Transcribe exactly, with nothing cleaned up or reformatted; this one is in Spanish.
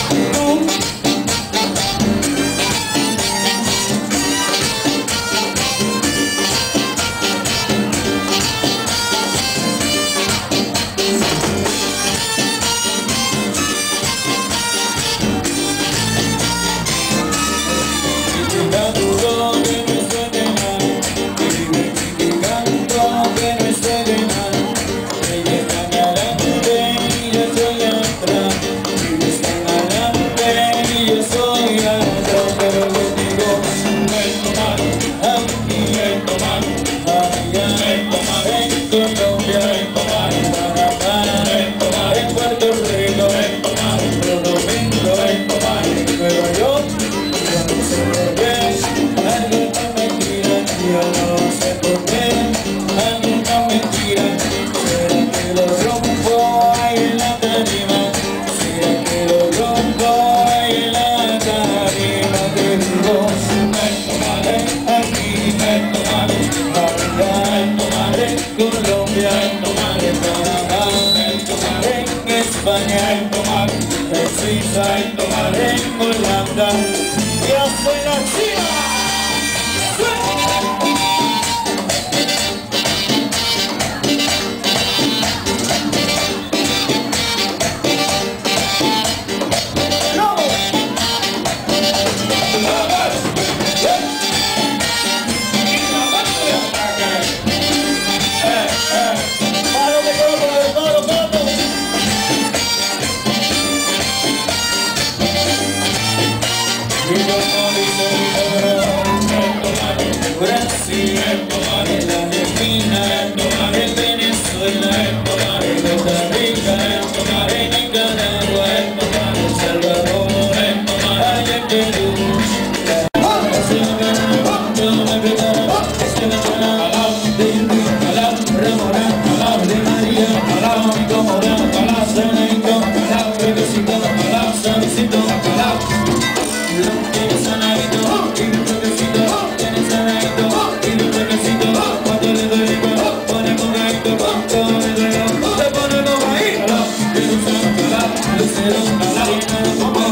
España, tomar en Suiza, en tomar en Holanda. Yo soy la China. Brasil, en la Argentina, en Venezuela, en Costa Rica, en Nicaragua, en El Salvador, allá en Perú. De María, Nico Morán, Sanito, Requesito, Sanito, lo que es sanadito, y un toquecito, tiene sanadito, y un toquecito, cuando le doy el cuerpo, pone con gaito, cuando le doy el cuerpo, le pone con gaito, lucero, lucero,